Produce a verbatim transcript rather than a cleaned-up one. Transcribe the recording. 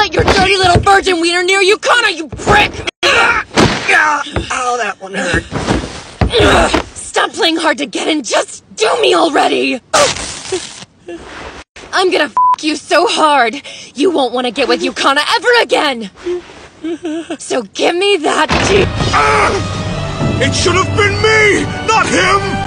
let your dirty little virgin wiener near Yukana, you prick! Ow, that one hurt. Stop playing hard to get and just do me already! I'm gonna f you so hard, you won't want to get with Yukana ever again! So give me that G- It should have been me, not him!